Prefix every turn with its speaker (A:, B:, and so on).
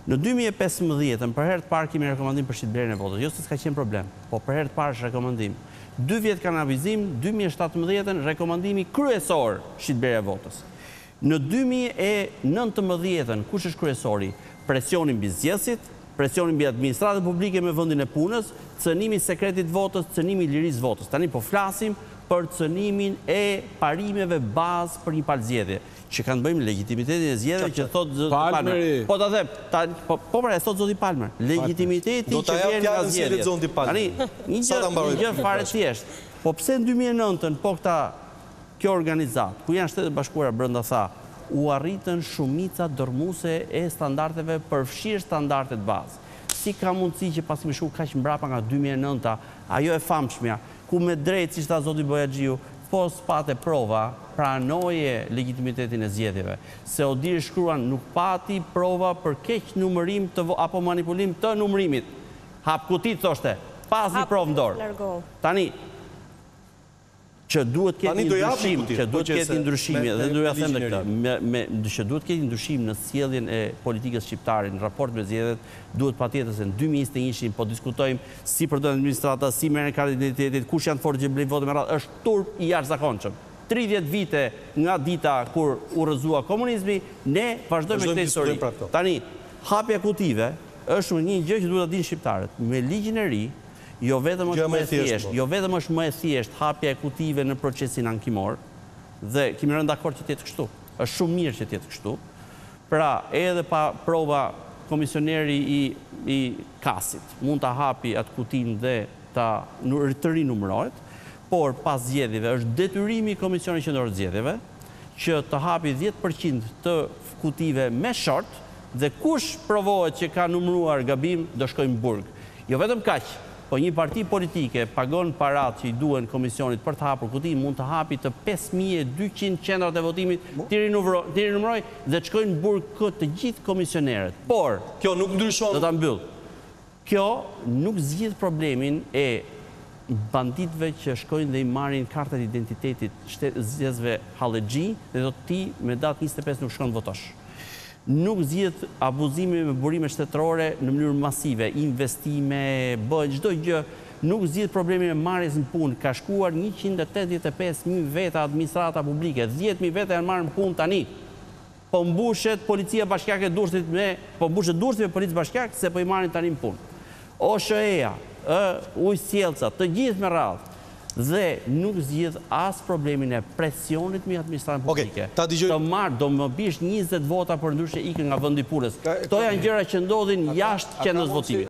A: Në 2015, për herë të parë kemi rekomandim për shitblerjen e votës. Jo se s'ka qenë problem, po për herë të parë është rekomandim. 2 vjet kanë avizim, 2017 rekomandimi kryesor shitblerja e votës. Në 2019, kush është kryesori? Presioni mbi zgjedhësit, presioni mbi administratën publike me vendin e punës, cënimi i sekretit votës, cënimi i lirisë votës. Tani po flasim për cënimin e parimeve bazë për një palëzgjedhje, që kanë bëjmë legitimitetin e zgjedhjeve që thotë zoti Palmer. Po ta them, po pra e thotë zoti Palmer, legitimiteti që vjen nga zgjedhjet. Tani, një gjë fare thjesht. Po pse në 2009 po kjo organizat, ku janë Shtetet Bashkuara brenda tha, u arritën shumica dërmuese e standardeve përfshirë standardet bazë. Si ka mundësi që pasi më shku kaq mbrapa nga 2009, ajo e famshmja, ku me drejt, si shta zoti Bojaxhiu, po s'pate prova, pranoje legitimitetin e zgjedhjeve. Se Odir shkruan nuk pati prova për keq numërim apo manipulim të numërimit. Hap kutit, thoshte, pas një provë në dorë. Tani, që duhet ketë një ndryshim, dhe duhet them dhe këtë, që duhet ketë një ndryshim në sjelljen e politikës shqiptare, në raport me zgjedhjet, duhet patjetër se në 2021 po diskutojmë si përdorën administrata, si merren kartat e identitetit, kush janë fortë që blejnë votë me radhë, është turp i jashtëzakonshëm. 30 vite nga dita kur u rrëzua komunizmi, ne vazhdojmë me këtë histori. Tani, hapja kutive është një gjë që duhet ta dinë shqiptarët. Me ligjin e ri, jo vetëm është më e thjesht hapja e kutive në procesin ankimor, dhe kemi rënë dakord që t'jetë kështu. Është shumë mirë që t'jetë kështu. Pra, edhe pa prova komisioneri i kasit mund ta hapi atë kutin dhe të rinumërohet, por pas zgjedhjeve është detyrimi i Komisionit Qendror të Zgjedhjeve që të hapi 10% të kutive me short, dhe kush provohet që ka numëruar gabim do shkojnë në burg. Jo vetëm kaq, po një parti politike pagon parat që i duen komisionit për të hapur kuti, mund të hapi të 5200 qendrat e votimit, t'i rinumëroj dhe të shkojnë në burg këtë të gjithë komisionerët. Por,
B: kjo nuk ndryshon.
A: Do ta mbyll. Kjo nuk zgjidh problemin e banditëve që shkojnë dhe i marrin kartat identitetit zgjedhësve hallexhi dhe do ti me datë 25 nuk shkon votosh. Nuk zgjidh abuzimi me burime shtetërore në mënyrë masive, investime, bëhet çdo gjë, nuk zgjidh problemin e marrjes në punë. Ka shkuar 185.000 veta administrata publike, 10.000 veta janë marrë në punë tani. Po mbushet policia bashkiake Durrësit po mbushet Durrësi me policë bashkiake se po i marrin tani në punë. OSHE-ja, ujësjellca, të gjithë me radhë. Dhe nuk zgjidh as problemin e presionit me administratën publike. Të marrë, do më bish 20 vota për ndryshe ikën nga vendi punës. Këto janë gjëra që ndodhin jashtë qendrës votimit.